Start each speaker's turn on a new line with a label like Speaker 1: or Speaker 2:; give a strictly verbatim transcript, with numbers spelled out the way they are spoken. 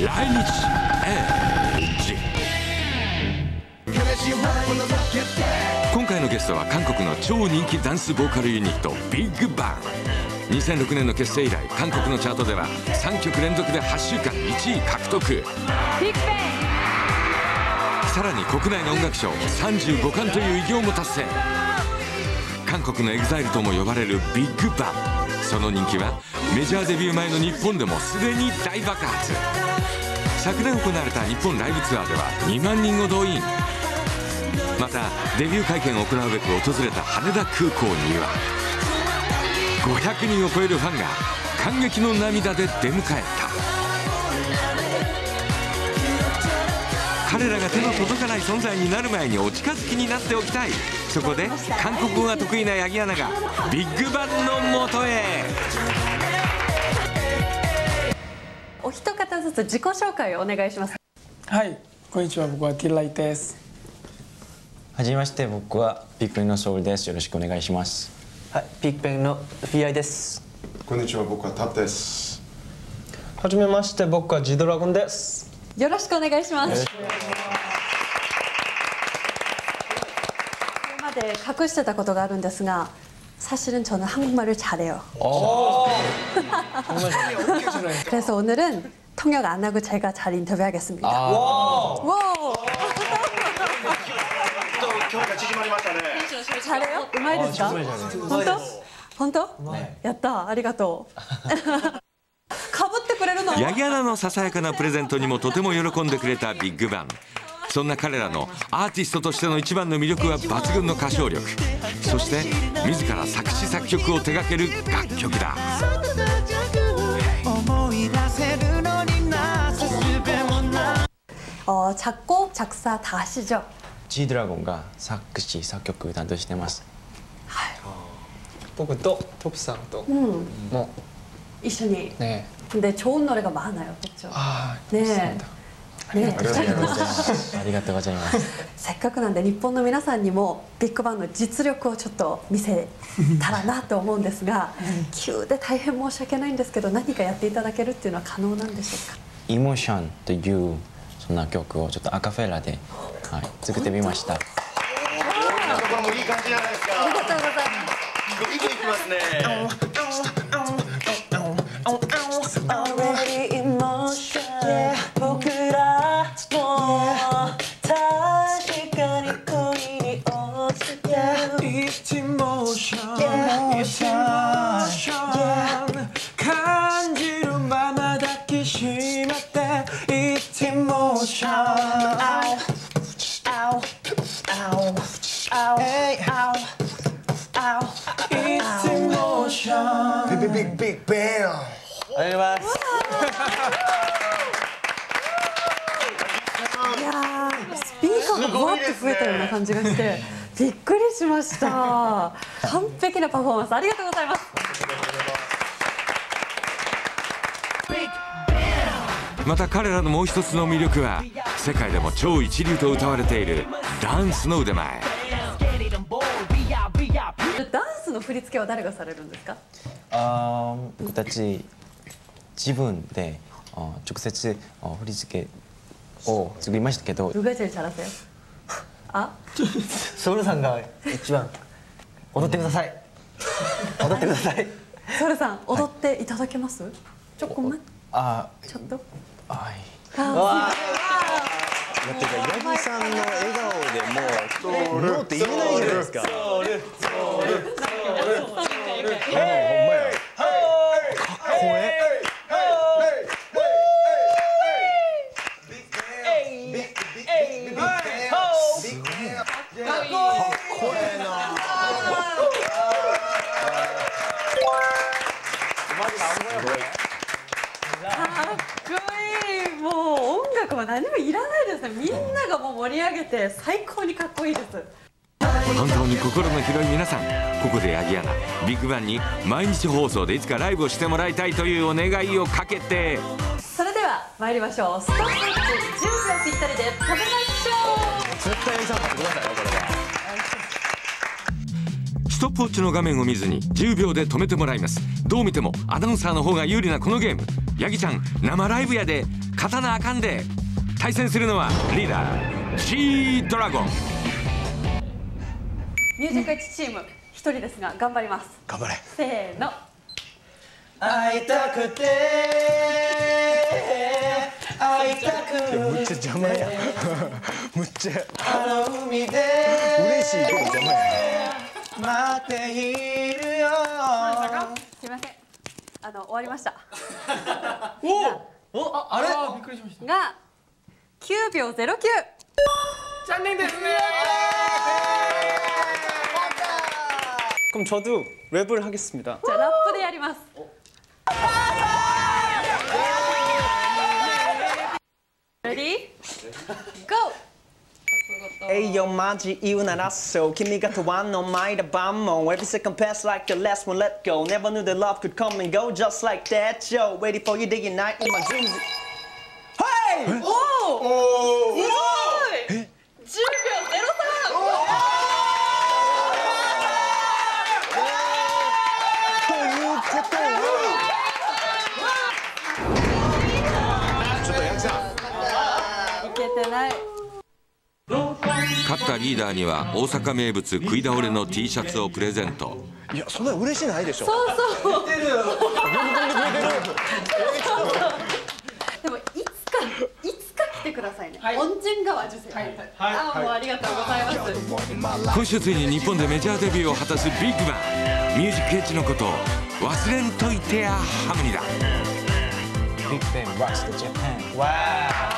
Speaker 1: 来日エイジ。今回のゲストは韓国の超人気ダンスボーカルユニットビッグバン。にせんろくねんの結成以来、韓国のチャートではさんきょく連続ではっしゅうかんいちい獲得。ビッグバン。さらに国内の音楽賞さんじゅうごかんという偉業も達成。韓国のエグザイルとも呼ばれるビッグバン。その人気はメジャーデビュー前の日本でもすでに大爆発。昨年行われた日本ライブツアーではにまんにんを動員。またデビュー会見を行うべく訪れた羽田空港にはごひゃくにんを超えるファンが感激の涙で出迎えた。彼らが手の届かない存在になる前にお近づきになっておきたい。そこで韓国語が得意な八木アナがビッグバンのもとへ。
Speaker 2: お一方ずつ自己紹介をお願いします。
Speaker 3: はい、こんにちは。僕はティーライです。
Speaker 4: はじめまして、僕はビッグペンのソウルです。よろしくお願いします。
Speaker 5: はい、ビッグペンのフィアイです。
Speaker 6: こんにちは、僕はタッです。
Speaker 7: はじめまして、僕はジドラゴンです。
Speaker 2: よろしくお願いします。これまで隠してたことがあるんですが、사실은 저는 한국말을 잘해요. 그래서 오늘은 통역 안 하고 제가 잘 인터뷰하겠습니다. 와! 잘해요? 음악이 됐을까? 혼또? 혼또? 네. 야따, 아리가또.
Speaker 1: 八木アナのささやかなプレゼントにもとても喜んでくれたビッグバン。そんな彼らのアーティストとしての一番の魅力は抜群の歌唱力、そして自ら作詞作曲を手掛ける楽曲だ。
Speaker 2: 어 작곡, 작사 다 하시죠?
Speaker 4: Gドラゴンが作詞作曲担当してます。
Speaker 7: 僕とトプさんとも
Speaker 2: 이슈니.
Speaker 7: 네.
Speaker 2: 근데 좋은 노래가 많아요, 그렇죠?
Speaker 7: 아,
Speaker 2: 네. 네.
Speaker 4: ありがとうございます。
Speaker 2: せっかくなんで日本の皆さんにもビッグバンの実力をちょっと見せたらなと思うんですが、急で大変申し訳ないんですけど、何かやっていただけるっていうのは可能なんでしょうか？
Speaker 4: イモーションというそんな曲をちょっとアカフェラで、はい、作ってみました。
Speaker 6: これもいい感じじゃないですか。
Speaker 2: ありがとうございます。
Speaker 6: いきますね。ビッグビッグバン。
Speaker 5: ありがとうございます。
Speaker 2: いやー、スピーカーがわって増えたような感じがしてびっくりしました。完璧なパフォーマンスありがとうございます。
Speaker 1: また彼らのもう一つの魅力は世界でも超一流と歌われているダンスの腕前。
Speaker 2: ダンスの振り付けは誰がされるんですか？
Speaker 4: あ僕たち自分で直接振り付けを作りましたけど。
Speaker 2: 누가 제일 잘하세요? 아?
Speaker 5: ソウルさんが一番踊ってください。踊ってください。
Speaker 2: ソウルさん踊っていただけます？ちょっと待って。
Speaker 4: あ、
Speaker 2: ちょっと。
Speaker 4: はい。
Speaker 2: あ
Speaker 8: だって八木さんの笑顔でもうノーって言えないじゃないですか。ソウルソウルソウルソウルほんまや。かっこええ。
Speaker 2: 何もいらないですね。みんながもう盛り上げて最高にかっこいいです。
Speaker 1: 本当に心の広い皆さん、ここで八木アナビッグバンに毎日放送でいつかライブをしてもらいたいというお願いをかけて、
Speaker 2: それでは参りましょう。ストップウォッチじゅうびょうぴったりで食べましょう。
Speaker 8: 絶対にさん待ってくださいよ、これは。
Speaker 1: ストップウォッチの画面を見ずにじゅうびょうで止めてもらいます。どう見てもアナウンサーの方が有利なこのゲーム、 ヤギちゃん生ライブやで勝たなあかんで。対戦するのはリーダー G ドラゴン。
Speaker 2: ミュージックエッジチーム一人ですが頑張ります。
Speaker 8: 頑張れ。
Speaker 2: せーの。
Speaker 5: 会いたくて会いたくて
Speaker 8: むっちゃ邪魔やむっちゃ
Speaker 5: あの海で
Speaker 8: 嬉しいけど邪魔や
Speaker 5: 待っているよ。
Speaker 2: すいません、あの終わりました。
Speaker 3: おおあれあびっくりしました。
Speaker 2: がきゅうびょうゼロきゅう。
Speaker 3: 残念ですね。
Speaker 7: 그럼 저도 랩을 하겠습니다.
Speaker 2: じゃあラップでやります。レディーゴー。
Speaker 7: 에이요 마지 이유 알았어君がとわんの前だ晩も Every second pass like the last one let go Never knew that love could come and go just like that Yo waiting for you day and night in my dreams Hey!
Speaker 2: おお、すごい。じゅうびょうゼロさん。
Speaker 8: ということはちょっとヤギさん
Speaker 2: いけてない。
Speaker 1: 勝ったリーダーには大阪名物食い倒れの T シャツをプレゼント。
Speaker 8: いやそんな嬉しないでしょ。
Speaker 2: そうそう。でもいつかいつか来てくださいね。恩人川受精。ああもうありがとうございます。
Speaker 1: 今週ついに日本でメジャーデビューを果たすビッグバン。ミュージックエッジのことを忘れんといてやハムニだ。
Speaker 4: Big Bang rocks the Japan.
Speaker 5: Wow.